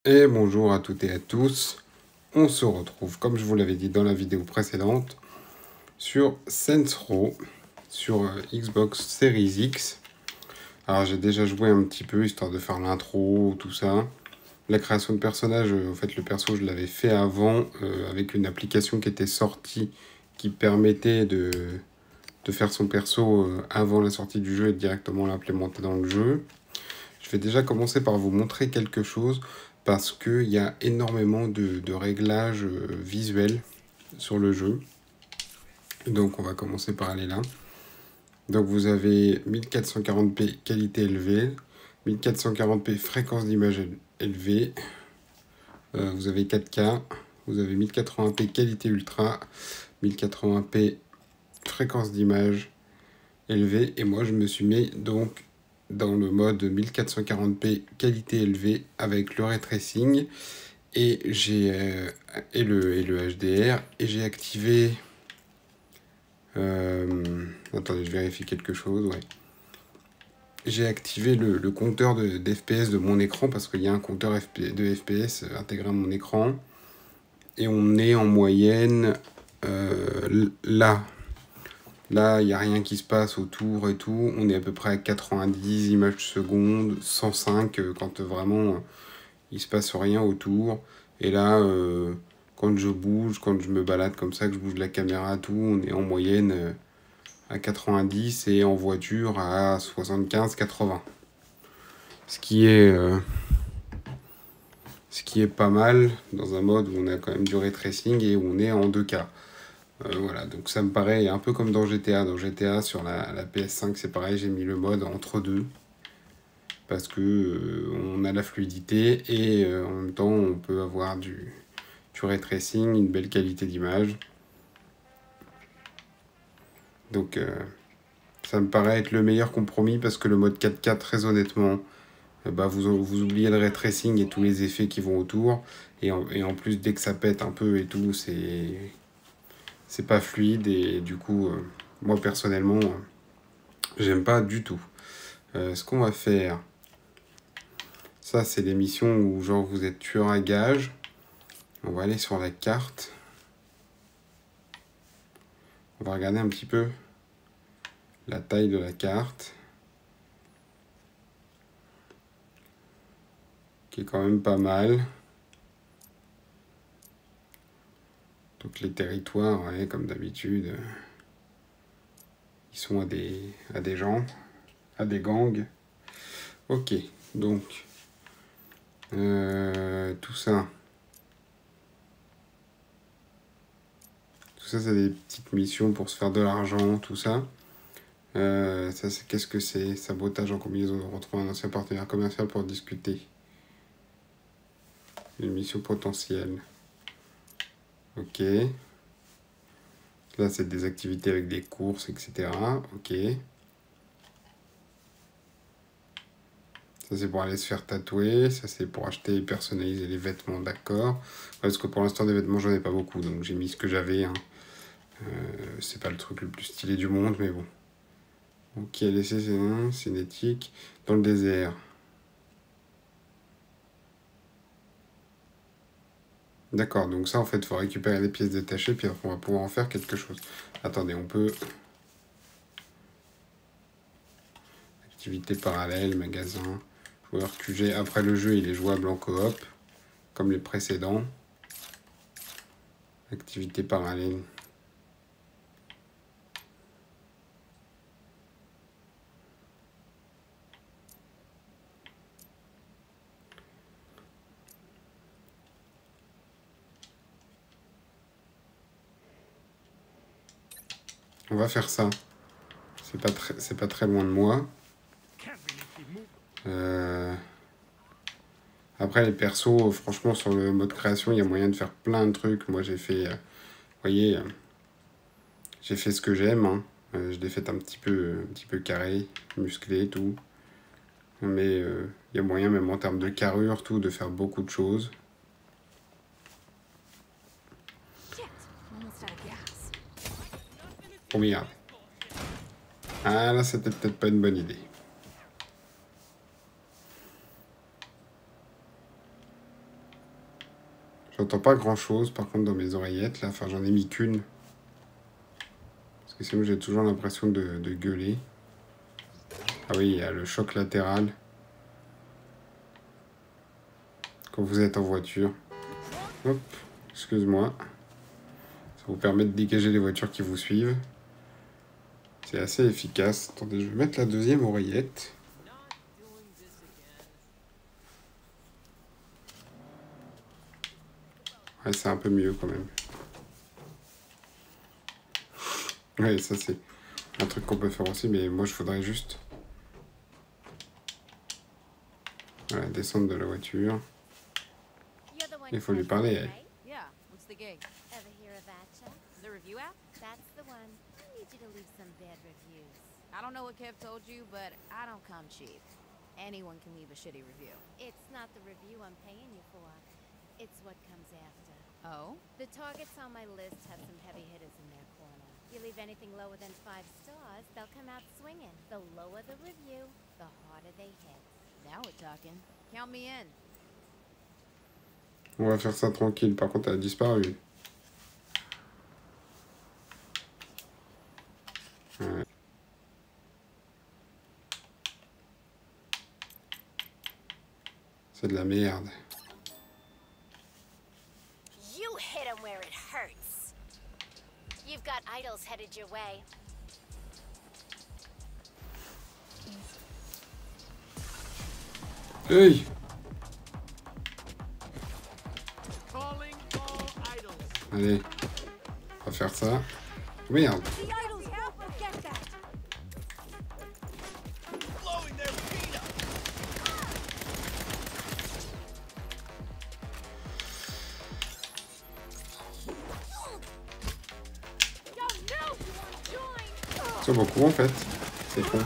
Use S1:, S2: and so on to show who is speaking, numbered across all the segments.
S1: Et bonjour à toutes et à tous, on se retrouve comme je vous l'avais dit dans la vidéo précédente sur Saints Row sur Xbox Series X. Alors j'ai déjà joué un petit peu histoire de faire l'intro, tout ça. La création de personnage, en fait le perso je l'avais fait avant avec une application qui était sortie qui permettait de faire son perso avant la sortie du jeu et directement l'implémenter dans le jeu. Je vais déjà commencer par vous montrer quelque chose parce qu'il y a énormément de réglages visuels sur le jeu. Donc on va commencer par aller là. Donc vous avez 1440p qualité élevée, 1440p fréquence d'image élevée, vous avez 4K, vous avez 1080p qualité ultra, 1080p fréquence d'image élevée, et moi je me suis mis donc dans le mode 1440p qualité élevée avec le ray tracing et le HDR, et j'ai activé attendez, je vérifie quelque chose. Ouais, j'ai activé le compteur d'FPS de mon écran parce qu'il y a un compteur de FPS intégré à mon écran, et on est en moyenne là, il n'y a rien qui se passe autour et tout. On est à peu près à 90 images secondes, 105 quand vraiment il se passe rien autour. Et là, quand je bouge, quand je me balade comme ça, que je bouge la caméra, tout, on est en moyenne à 90 et en voiture à 75-80. Ce qui est pas mal dans un mode où on a quand même du ray tracing et où on est en 2K. Voilà, donc ça me paraît un peu comme dans GTA. Dans GTA, sur la PS5, c'est pareil, j'ai mis le mode entre deux. Parce que on a la fluidité et en même temps, on peut avoir du ray tracing, une belle qualité d'image. Donc ça me paraît être le meilleur compromis parce que le mode 4K, très honnêtement, vous oubliez le ray tracing et tous les effets qui vont autour. Et en plus, dès que ça pète un peu et tout, c'est pas fluide, et du coup moi personnellement j'aime pas du tout. Ce qu'on va faire, ça c'est des missions où genre vous êtes tueur à gage. On va aller sur la carte, on va regarder un petit peu la taille de la carte qui est quand même pas mal. Donc les territoires, ouais, comme d'habitude, ils sont à des gens, à des gangs. Ok, donc tout ça c'est des petites missions pour se faire de l'argent, tout ça. Ça c'est, qu'est-ce que c'est? Sabotage en combinaison, retrouver un ancien partenaire commercial pour discuter. Une mission potentielle. Ok. Là c'est des activités avec des courses, etc. Ok. Ça c'est pour aller se faire tatouer, ça c'est pour acheter et personnaliser les vêtements, d'accord. Parce que pour l'instant des vêtements j'en ai pas beaucoup, donc j'ai mis ce que j'avais. Hein. C'est pas le truc le plus stylé du monde, mais bon. Ok, laisser cinétique dans le désert. D'accord, donc ça en fait, il faut récupérer des pièces détachées, puis on va pouvoir en faire quelque chose. Attendez, on peut... Activité parallèle, magasin, joueur QG. Après le jeu, il est jouable en coop, comme les précédents. Activité parallèle. On va faire ça. C'est pas très loin de moi. Après les persos, franchement sur le mode création, il y a moyen de faire plein de trucs. Moi j'ai fait, vous voyez, j'ai fait ce que j'aime. Hein. Je l'ai fait un petit peu carré, musclé, tout. Mais il y a moyen, même en termes de carrure, tout, de faire beaucoup de choses. Oh merde. Ah là, c'était peut-être pas une bonne idée. J'entends pas grand chose par contre dans mes oreillettes là, enfin j'en ai mis qu'une. Parce que sinon j'ai toujours l'impression de gueuler. Ah oui, il y a le choc latéral. Quand vous êtes en voiture. Hop, excuse-moi. Ça vous permet de dégager les voitures qui vous suivent. C'est assez efficace. Attendez, je vais mettre la deuxième oreillette. Ouais, c'est un peu mieux quand même. Ouais, ça c'est un truc qu'on peut faire aussi, mais moi je voudrais juste... Voilà, descendre de la voiture. Il faut lui parler, elle.
S2: Ever hear of Atcha?
S3: The review app?
S2: That's the one. I need you to leave some bad reviews.
S3: I don't know what Kev told you, but I don't come cheap. Anyone can leave a shitty review.
S2: It's not the review I'm paying you for. It's what comes after.
S3: Oh?
S2: The targets on my list have some heavy hitters in their corner. You leave anything lower than 5 stars, they'll come out swinging. The lower the review, the harder they hit.
S3: Now we're talking. Count me in.
S1: On va faire ça tranquille. Par contre, elle a disparu. Ouais. C'est de la merde.
S2: You hit 'em where it hurts. You've got idols headed your way.
S1: Hey! Allez, on va faire ça. Merde! C'est beaucoup en fait. C'est con.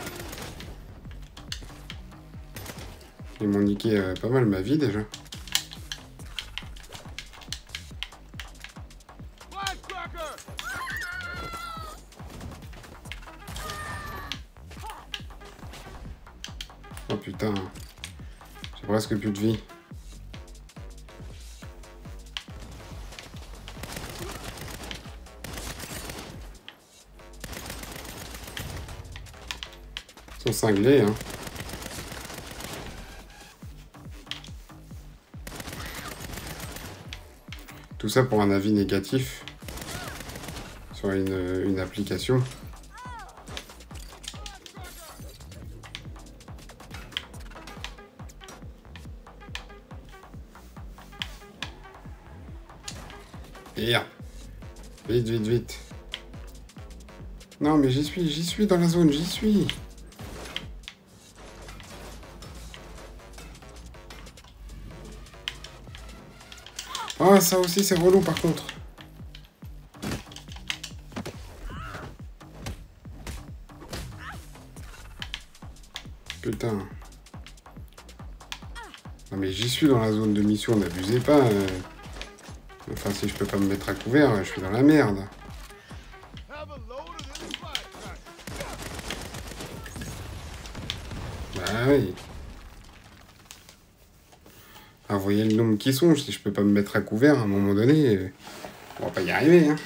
S1: Ils m'ont niqué pas mal ma vie déjà. Oh putain. J'ai presque plus de vie. Ils sont cinglés, hein. Tout ça pour un avis négatif sur une application. Hier. Vite, vite, vite. Non, mais j'y suis dans la zone, j'y suis. Oh, ça aussi, c'est relou par contre. Putain. Non, mais j'y suis dans la zone de mission, n'abusez pas. Enfin, si je peux pas me mettre à couvert, je suis dans la merde. Bah oui. Ah, vous voyez le nombre qui sont, si je peux pas me mettre à couvert, à un moment donné, on va pas y arriver, hein.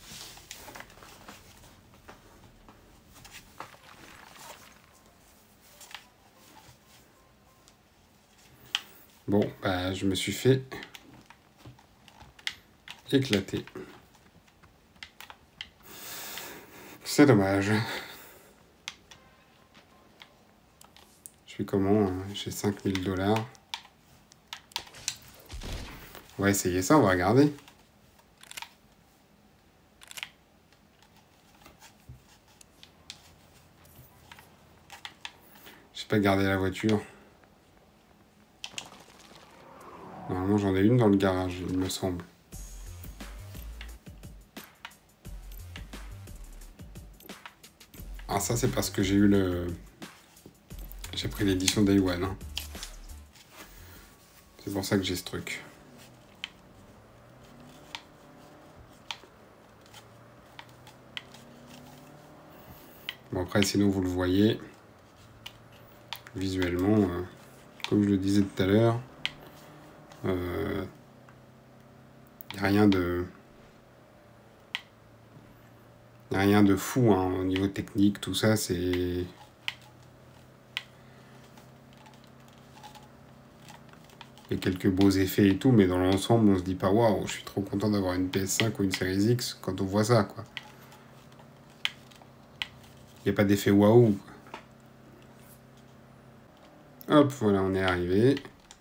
S1: Bon, bah, je me suis fait éclater. C'est dommage. Je suis comment? J'ai 5000 $. On va essayer ça, on va regarder. J'ai pas gardé la voiture. Normalement, j'en ai une dans le garage, il me semble. Ah, ça, c'est parce que j'ai eu le... J'ai pris l'édition Day One. Hein. C'est pour ça que j'ai ce truc. Bon, après, sinon, vous le voyez. Visuellement, comme je le disais tout à l'heure, Il n'y a rien de... Il n'y a rien de fou hein, au niveau technique, tout ça, c'est... Il y a quelques beaux effets et tout, mais dans l'ensemble, on se dit pas waouh, je suis trop content d'avoir une PS5 ou une Series X quand on voit ça, quoi. Il n'y a pas d'effet waouh. Hop, voilà, on est arrivé.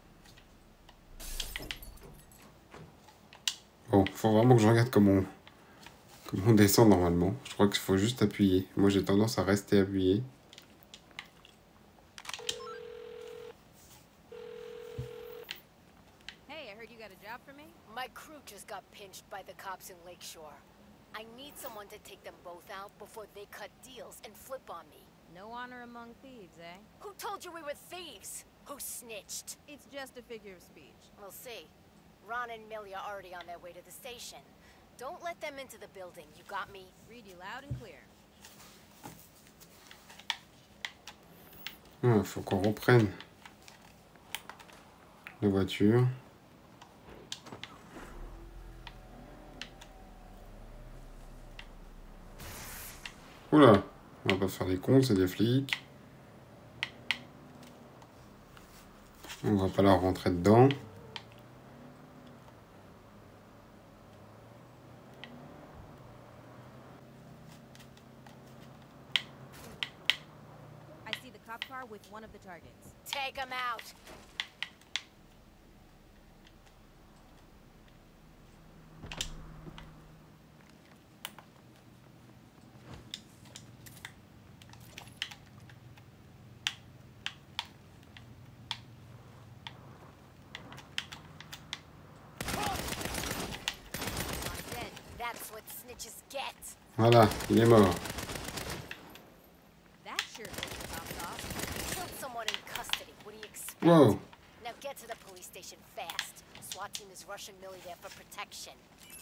S1: Bon, faut vraiment que je regarde comment on descend normalement. Je crois qu'il faut juste appuyer. Moi, j'ai tendance à rester appuyé.
S3: Hey, I heard you got a job for me?
S4: My crew just got pinched by the cops in Lakeshore. I need someone to take them both out before they cut deals and flip on me.
S3: No honor among thieves, eh?
S4: Who told you we were thieves? Who snitched?
S3: It's just a figure of speech.
S4: We'll see. Ron and Millie are already on their way to the station. Don't let them into the building, you got me?
S3: Read you loud and clear.
S1: Ah, faut qu'on reprenne la voiture. Oula, on va pas faire des cons, c'est des flics. On va pas leur rentrer dedans.
S3: I see the cop car with one of the targets.
S4: Take them out. That's what snitches get.
S1: Voilà, il est mort.
S3: That sure gets the cops off.
S4: Killed someone in custody. What do you expect?
S1: Wow.
S4: Now get to the police station fast. SWAT team is rushing Millie there for protection.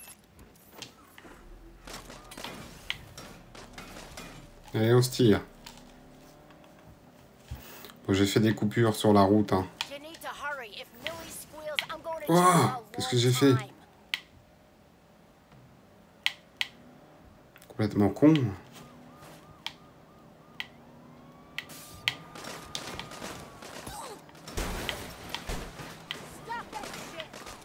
S1: Allez, on se tire. Bon, j'ai fait des coupures sur la route. Hein.
S4: You need to hurry. If Millie squeals, I'm going to
S1: Wow,
S4: jail a
S1: qu'est-ce que
S4: long
S1: j'ai fait?
S4: time.
S1: Complètement con.
S4: Stop that shit.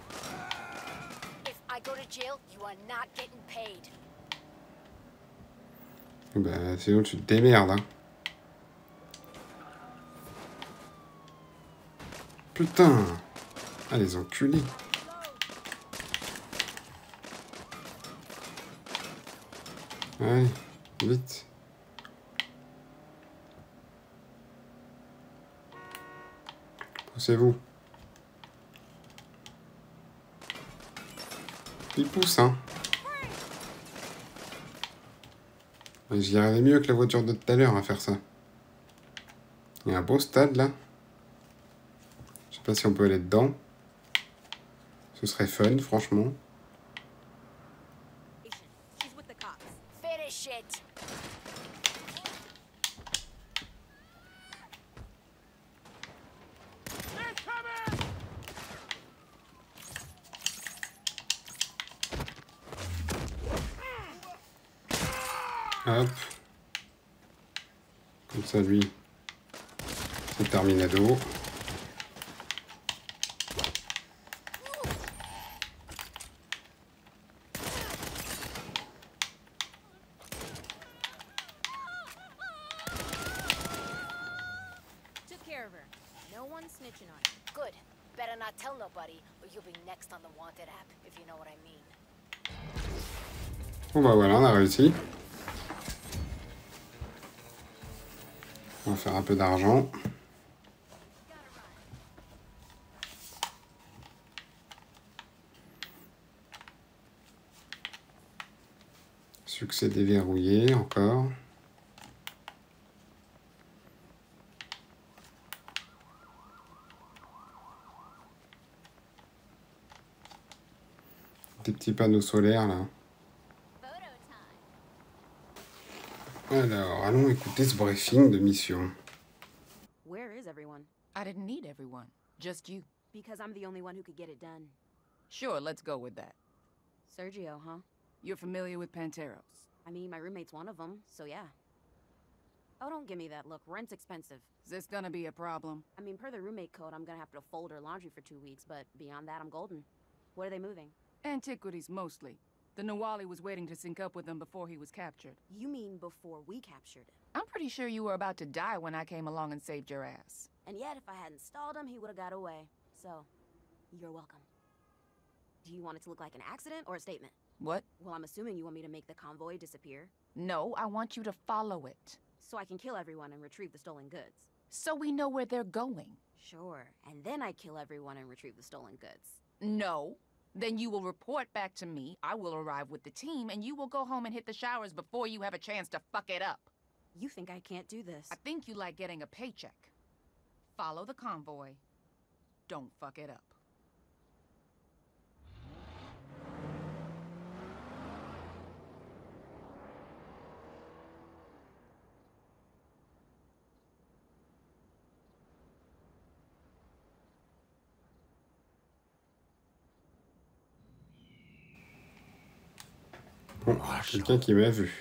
S4: If I go to jail, you are not getting paid.
S1: Bah, sinon tu te démerdes. Hein. Putain. Ah, les enculés. Allez, vite. Poussez-vous. Il pousse, hein. J'y arrivais mieux que la voiture de tout à l'heure à faire ça. Il y a un beau stade, là. Je sais pas si on peut aller dedans. Ce serait fun, franchement.
S3: She's with the cops.
S4: Finish it.
S1: Hop. Comme ça, lui, c'est terminado.
S3: Took care of her. No one's snitching on you.
S4: Good. Better not tell nobody, or you'll be next on the wanted app, if you know what I mean.
S1: Bon bah voilà, on a réussi. On va faire un peu d'argent. Succès déverrouillé, encore. Des petits panneaux solaires, là. Alors, allons écouter ce briefing de mission.
S3: Where is everyone?
S5: I didn't need everyone, just you.
S3: Because I'm the only one who could get it done.
S5: Sure, let's go with that.
S3: Sergio, huh?
S5: You're familiar with Panteros?
S3: I mean, my roommate's one of them, so yeah. Oh, don't give me that look. Rent's expensive.
S5: Is this gonna be a problem?
S3: I mean, per the roommate code, I'm gonna have to fold her laundry for 2 weeks, but beyond that, I'm golden. What are they moving?
S5: Antiquities, mostly. The Nawali was waiting to sync up with them before he was captured.
S3: You mean before we captured him?
S5: I'm pretty sure you were about to die when I came along and saved your ass.
S3: And yet, if I hadn't stalled him, he would've got away. So, you're welcome. Do you want it to look like an accident or a statement?
S5: What?
S3: Well, I'm assuming you want me to make the convoy disappear.
S5: No, I want you to follow it.
S3: So I can kill everyone and retrieve the stolen goods.
S5: So we know where they're going.
S3: Sure, and then I kill everyone and retrieve the stolen goods.
S5: No. Then you will report back to me, I will arrive with the team, and you will go home and hit the showers before you have a chance to fuck it up.
S3: You think I can't do this?
S5: I think you like getting a paycheck. Follow the convoy. Don't fuck it up.
S1: Bon, quelqu'un qui m'a vu.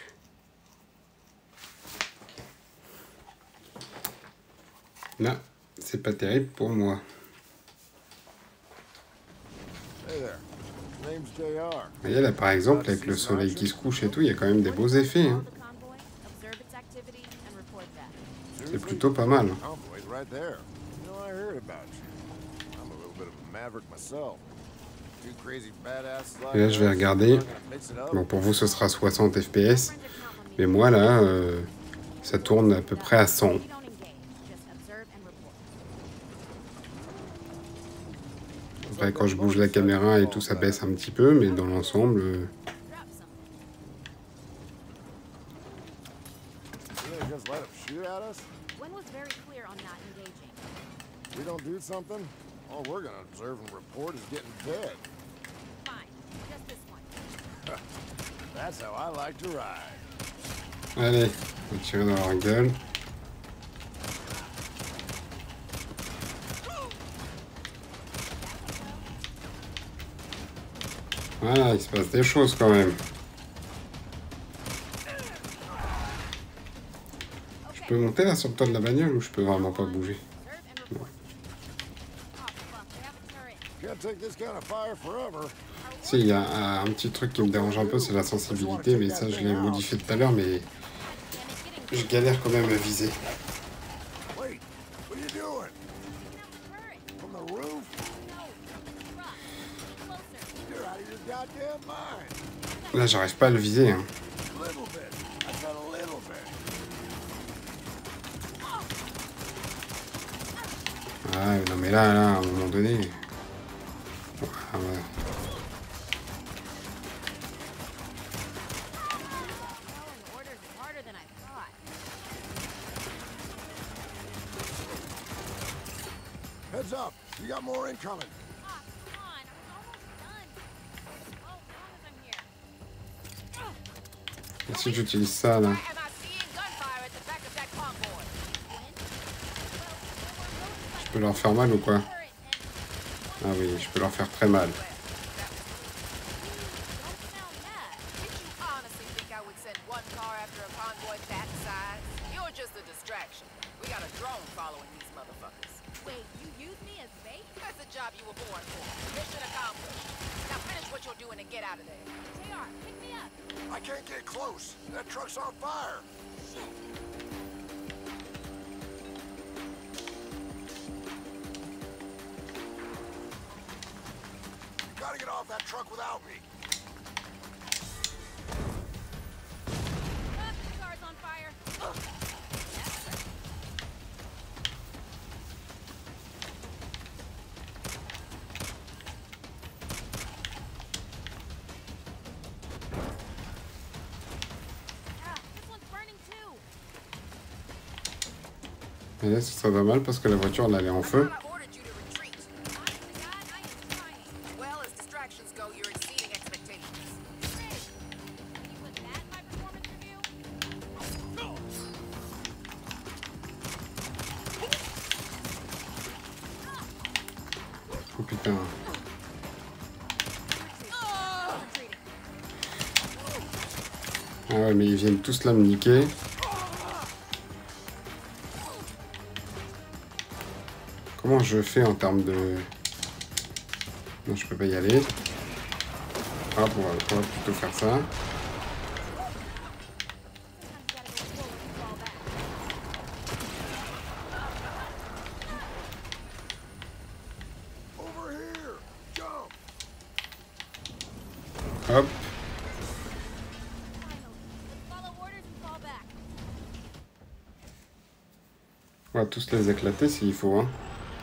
S1: Là, c'est pas terrible pour moi.
S6: Hey there. Name's JR.
S1: Vous voyez là par exemple, avec le soleil qui se couche et tout, il y a quand même des beaux effets. Hein. C'est plutôt pas mal.
S6: Convoy's right there. You know, I heard about you. I'm a little bit of a maverick myself. Two crazy badasses like
S1: Et là, je vais
S6: us,
S1: regarder.
S6: I'm gonna mix it up.
S1: Bon, pour vous, ce sera 60 FPS. Mais moi, là, ça tourne à peu près à 100. Après, quand je bouge la caméra et tout, ça baisse un petit peu. Mais dans l'ensemble...
S6: You gonna just let them shoot at us?
S2: Gwen was very clear on not engaging.
S6: We don't do something? All we're gonna observe and report is getting dead.
S2: Fine, just this one.
S6: That's how I like to ride.
S1: Allez, on va tirer dans leur gueule. Voilà, il se passe des choses quand même. Je peux monter là sur le toit de la bagnole ou je peux vraiment pas bouger?
S6: Can't take this kind of fire forever.
S1: Si, il y a un petit truc qui me dérange un peu, c'est la sensibilité, mais ça je l'ai modifié tout à l'heure, mais je galère quand même à viser.
S6: Wait, what are you doing? From the roof? You're out of your goddamn mind.
S1: Là, j'arrive pas à le viser. Hein.
S6: Little bit. I said a little bit.
S1: Ah, non mais là, à un moment donné... Ah, ouais.
S6: Heads up. You got more incoming.
S1: Et si j'utilise ça, là? Je peux leur faire mal ou quoi? Ah oui, je peux leur faire très mal.
S6: I can't get close. That truck's on fire. You gotta get off that truck without me.
S2: The car's on fire.
S1: Et là, ça va mal parce que la voiture, là, elle est en feu. Oh putain. Ah ouais, mais ils viennent tous là me niquer. Comment je fais en termes de... Non, je peux pas y aller. Hop, on va plutôt faire ça. Hop. On va tous les éclater s'il faut, hein.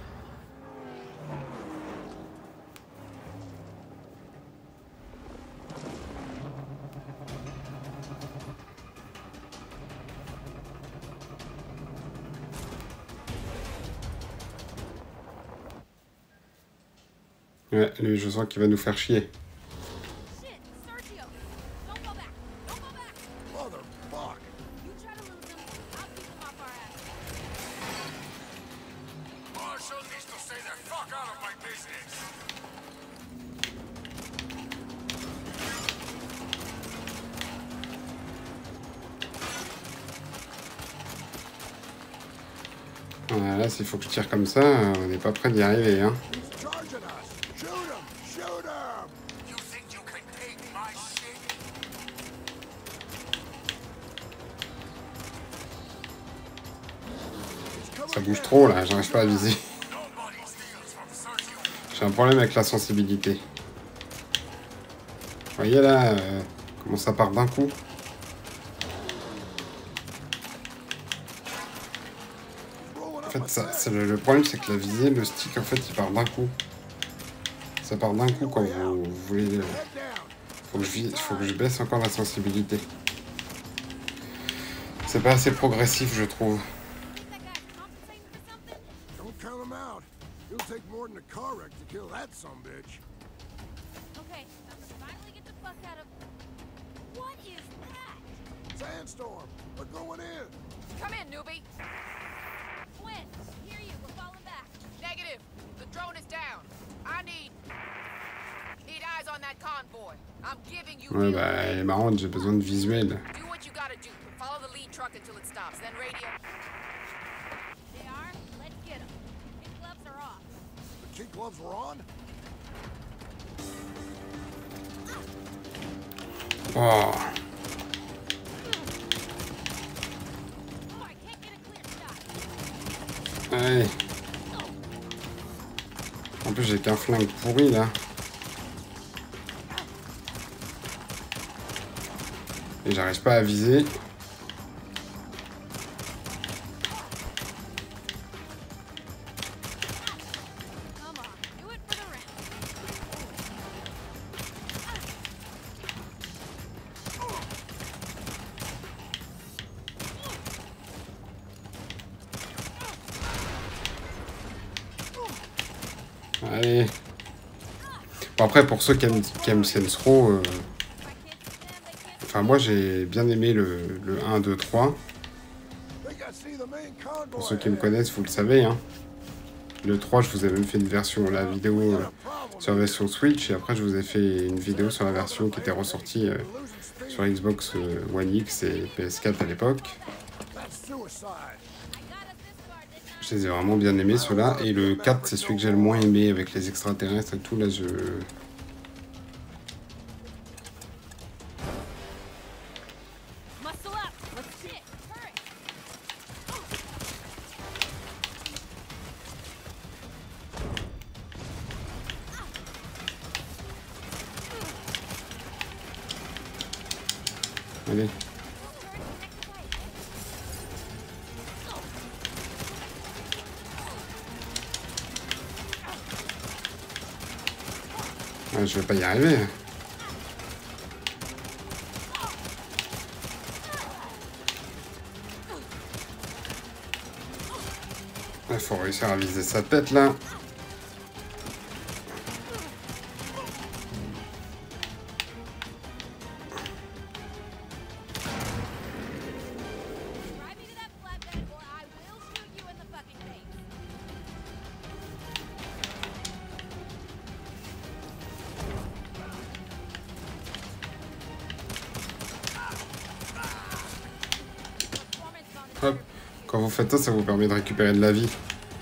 S1: Ouais, lui, je sens qu'il va nous faire chier. Voilà, s'il faut que je tire comme ça, on n'est pas près d'y arriver, hein. Ça bouge trop là, j'arrive pas à viser. J'ai un problème avec la sensibilité. Vous voyez là, comment ça part d'un coup. En fait, le problème c'est que la visée, le stick en fait il part d'un coup. Ça part d'un coup quand vous voulez... faut que je baisse encore la sensibilité. C'est pas assez progressif je trouve.
S6: Sandstorm, we're going in.
S5: Come in, newbie.
S2: Quinn, hear you. We're falling back.
S5: Negative. The drone is down. I need eyes on that convoy. I'm giving you.
S1: Ouais bah elle est marrante, j'ai besoin de visuel.
S5: Do what you gotta do. Follow the lead truck until it stops. Then radio.
S2: They are? Let's get them. Kid gloves are off.
S6: The kid gloves were on?
S1: Oh. Allez. En plus j'ai qu'un flingue pourri là. Et j'arrive pas à viser. Allez. Bon, après, pour ceux qui aiment Saints Row, enfin, moi j'ai bien aimé le 1, 2, 3. Pour ceux qui me connaissent, vous le savez. Hein. Le 3, je vous ai même fait une version, la vidéo sur la version Switch. Et après, je vous ai fait une vidéo sur la version qui était ressortie sur Xbox One X et PS4 à l'époque. Je les ai vraiment bien aimés ceux-là. Et le 4, c'est celui que j'ai le moins aimé avec les extraterrestres et tout. Là, je... Allez. Ouais, je vais pas y arriver. Il faut réussir à viser sa tête là. Quand vous faites ça, ça vous permet de récupérer de la vie.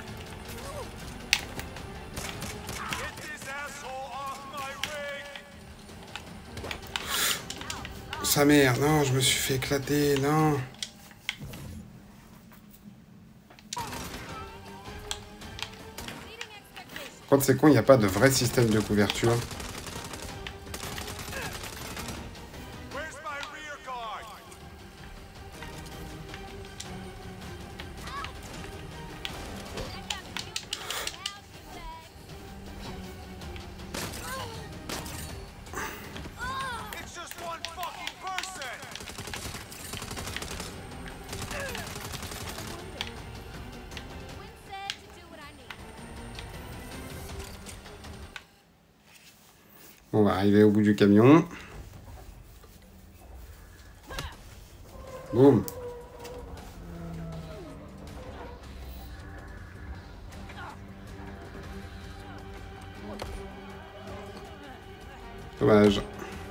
S1: Sa mère, non, je me suis fait éclater, non. Par contre, c'est con, il n'y a pas de vrai système de couverture. On va arriver au bout du camion. Boum. Dommage.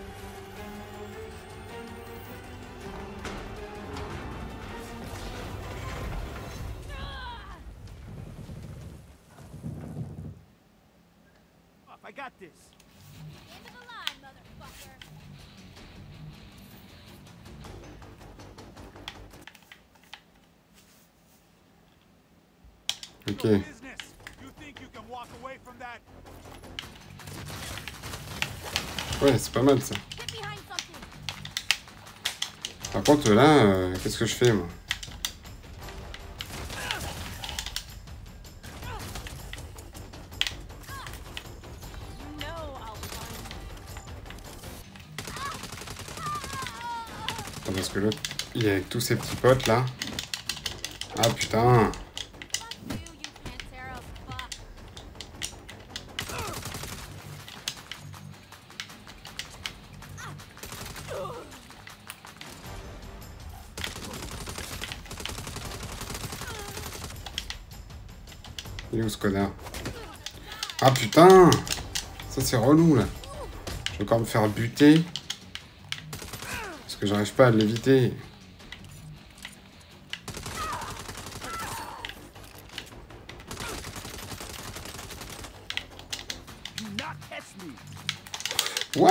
S7: I got this.
S2: End of the line, motherfucker.
S1: Ok.
S7: Business. You think you can walk away from that?
S1: Ouais, c'est pas mal ça.
S2: Get behind something.
S1: Par contre, là, qu'est-ce que je fais, moi? Parce que l'autre, il est avec tous ses petits potes, là. Ah, putain.
S2: Fuck you, you Pantera fuck.
S1: Il est où, ce connard? Ah, putain. Ça, c'est relou, là. Je vais encore me faire buter. Parce que j'arrive pas à l'éviter. What?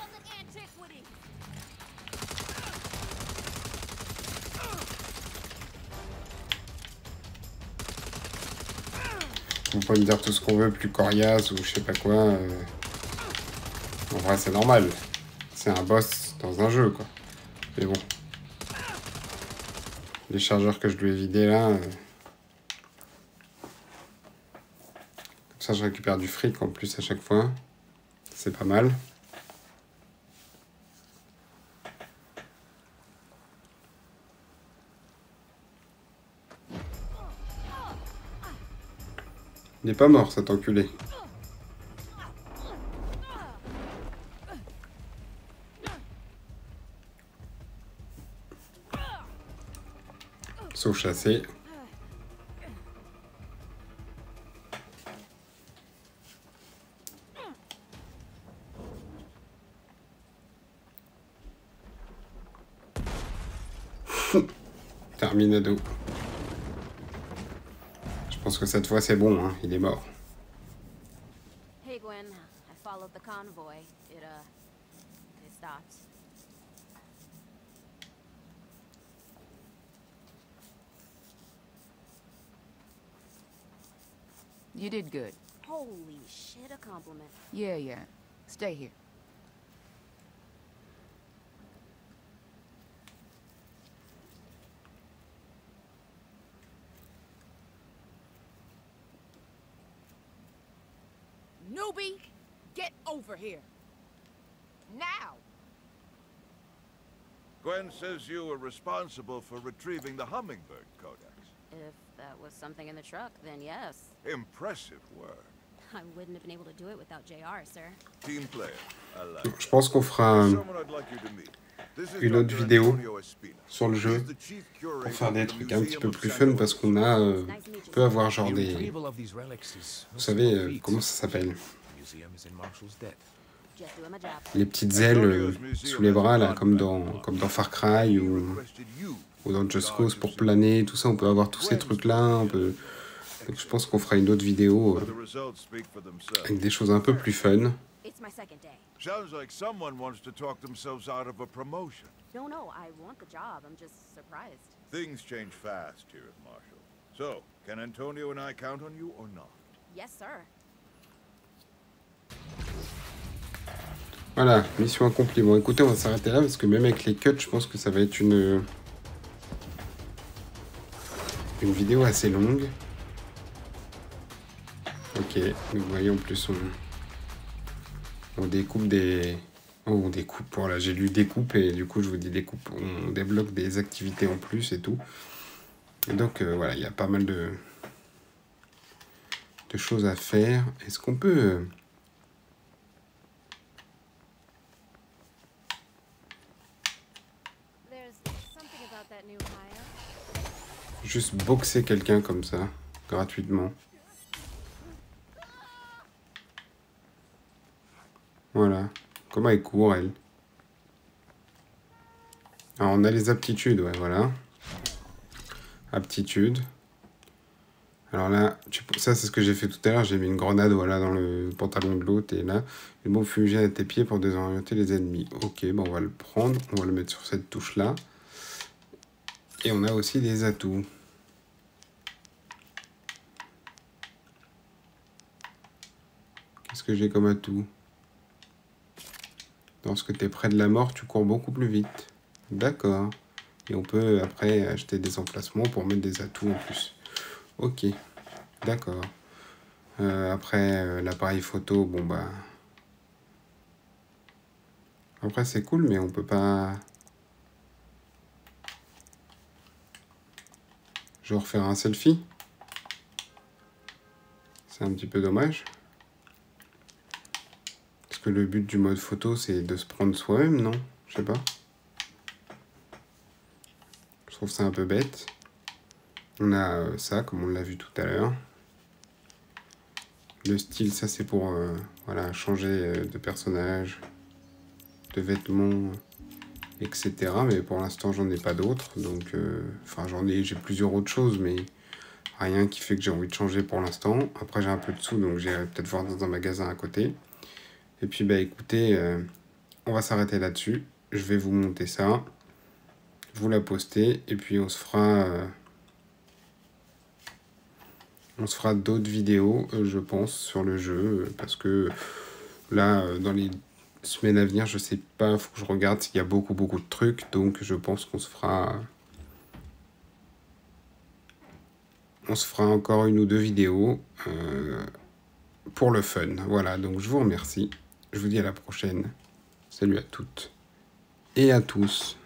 S1: On peut me dire tout ce qu'on veut, plus coriace ou je sais pas quoi. En vrai, c'est normal. C'est un boss dans un jeu, quoi. Mais bon. Les chargeurs que je lui ai vidés, là... Comme ça, je récupère du fric, en plus, à chaque fois. C'est pas mal. Il est pas mort, cet enculé. Sauf chassé. Terminado. Je pense que cette fois c'est bon, hein. Il est mort.
S3: Hey Gwen, I followed the convoy. It stopped.
S5: You did good.
S3: Holy shit, a compliment.
S5: Yeah, yeah. Stay here. Newbie, get over here. Now!
S6: Gwen says you were responsible for retrieving the Hummingbird Codex.
S3: If that was something in the truck, then yes.
S6: Impressive work.
S3: I wouldn't have been able to do it without JR, sir.
S6: Team player. I like
S1: Je pense qu'on fera
S6: Someone I'd like you to meet. This is
S1: une autre
S6: Dr.
S1: vidéo
S6: Antonio Espina.
S1: sur le jeu
S6: He's the chief curator
S1: pour faire des
S6: of the
S1: trucs un petit peu
S6: Museum of
S1: plus
S6: San
S1: fun
S6: Luis.
S1: parce qu'on a, on peut avoir genre des, vous savez comment ça s'appelle,
S3: Just doing my job.
S1: les petites ailes sous les bras là, comme dans Far Cry ou ou dans Just Cause pour planer, tout ça, on peut avoir tous ces trucs-là. Donc je pense qu'on fera une autre vidéo
S6: The results speak for themselves.
S1: avec des choses un peu plus fun.
S3: It's my second day.
S6: Sounds like someone wants to talk themselves out of a promotion.
S3: No, I want the job. I'm just surprised.
S6: Things change fast here at Marshall. So, can Antonio and I count on you or not?
S3: Yes, sir.
S1: Voilà, mission accomplie. Bon, écoutez, on va s'arrêter là parce que même avec les cuts, je pense que ça va être une vidéo assez longue. Ok, donc vous voyez en plus on découpe des... Oh, on découpe, voilà, j'ai lu découpe et du coup je vous dis découpe. On débloque des activités en plus et tout. Et donc voilà, il y a pas mal de choses à faire. Est-ce qu'on peut...
S2: There's something about that new hire.
S1: juste boxer quelqu'un comme ça, gratuitement? Voilà. Comment elle court, elle? Alors, on a les aptitudes, ouais, voilà. Aptitudes. Alors là, ça, c'est ce que j'ai fait tout à l'heure. J'ai mis une grenade, voilà, dans le pantalon de l'autre. Et là, une bombe fumigène à tes pieds pour désorienter les ennemis. Ok, bon, on va le prendre. On va le mettre sur cette touche-là. Et on a aussi des atouts. Qu'est-ce que j'ai comme atout? Lorsque tu es près de la mort, tu cours beaucoup plus vite. D'accord. Et on peut après acheter des emplacements pour mettre des atouts en plus. Ok. D'accord. Après, l'appareil photo, bon bah... Après, c'est cool, mais on peut pas... Genre faire un selfie. C'est un petit peu dommage. Parce que le but du mode photo, c'est de se prendre soi-même, non? Je sais pas. Je trouve ça un peu bête. On a ça, comme on l'a vu tout à l'heure. Le style, ça c'est pour voilà, changer de personnage, de vêtements, etc. Mais pour l'instant, j'en ai pas d'autres. Donc, enfin, j'ai plusieurs autres choses, mais rien qui fait que j'ai envie de changer pour l'instant. Après, j'ai un peu de sous, donc j'irai peut-être voir dans un magasin à côté. Et puis, bah écoutez, on va s'arrêter là-dessus. Je vais vous monter ça, vous la poster, et puis on se fera d'autres vidéos, je pense, sur le jeu, parce que là, dans les semaines à venir, je sais pas, faut que je regarde s'il y a beaucoup de trucs, donc je pense qu'on se fera encore une ou deux vidéos pour le fun. Voilà, donc je vous remercie. Je vous dis à la prochaine. Salut à toutes et à tous.